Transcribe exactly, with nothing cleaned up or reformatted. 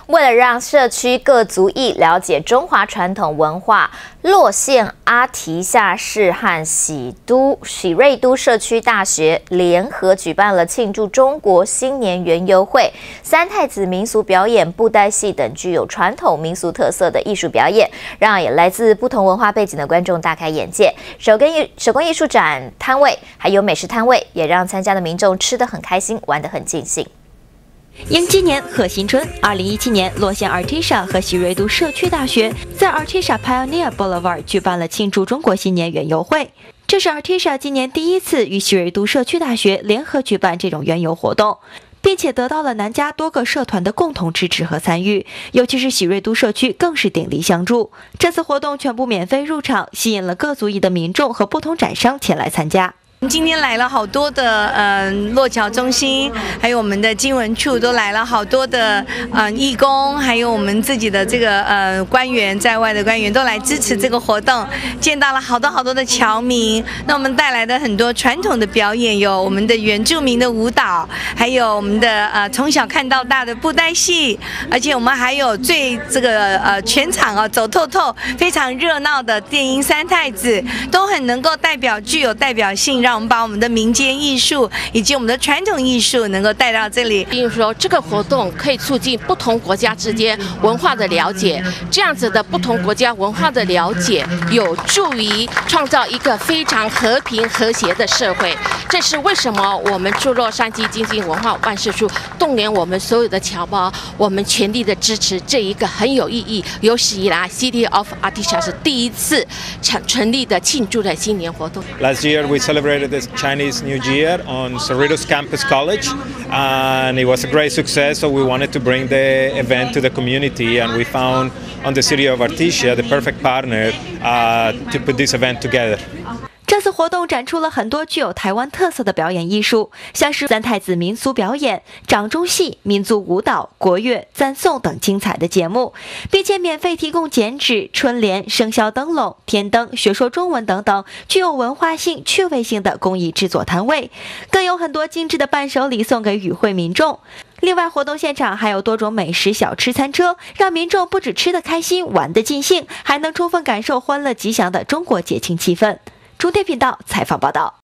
为了让社区各族裔了解中华传统文化，洛县阿提夏市和喜都喜瑞都社区大学联合举办了庆祝中国新年园游会、三太子民俗表演、布袋戏等具有传统民俗特色的艺术表演，让也来自不同文化背景的观众大开眼界。手工艺手工艺术展摊位还有美食摊位，也让参加的民众吃得很开心，玩得很尽兴。 迎今年贺新春，二零一七年，洛县 Artesia 和喜瑞都社区大学在 Artesia Pioneer Boulevard 举办了庆祝中国新年园游会。这是 Artesia 今年第一次与喜瑞都社区大学联合举办这种园游活动，并且得到了南加多个社团的共同支持和参与，尤其是喜瑞都社区更是鼎力相助。这次活动全部免费入场，吸引了各族裔的民众和不同展商前来参加。 今天来了好多的嗯、呃、洛侨中心，还有我们的经文处都来了好多的嗯、呃、义工，还有我们自己的这个呃官员在外的官员都来支持这个活动，见到了好多好多的侨民。那我们带来的很多传统的表演，有我们的原住民的舞蹈，还有我们的呃从小看到大的布袋戏，而且我们还有最这个呃全场啊走透透非常热闹的电音三太子，都很能够代表具有代表性，让 我们把我们的民间艺术以及我们的传统艺术能够带到这里。 比如说，这个活动可以促进不同国家之间文化的了解，这样子的不同国家文化的了解，有助于创造一个非常和平和谐的社会。这是为什么我们驻洛杉矶经济文化办事处动员我们所有的侨胞，我们全力的支持这一个很有意义、有史以来 City of Artesia 是第一次成成立的庆祝的新年活动。 Last year we celebrated the Chinese New Year on Cerritos Campus College, and it was a great success. So we wanted to bring the event to the community, and we found on the city of Artesia the perfect partner uh, to put this event together. 这次活动展出了很多具有台湾特色的表演艺术，像是三太子民俗表演、掌中戏、民族舞蹈、国乐、赞颂等精彩的节目，并且免费提供剪纸、春联、生肖灯笼、天灯、学说中文等等具有文化性、趣味性的工艺制作摊位，更有很多精致的伴手礼送给与会民众。另外，活动现场还有多种美食小吃餐车，让民众不只吃得开心、玩得尽兴，还能充分感受欢乐吉祥的中国节庆气氛。中天频道采访报道。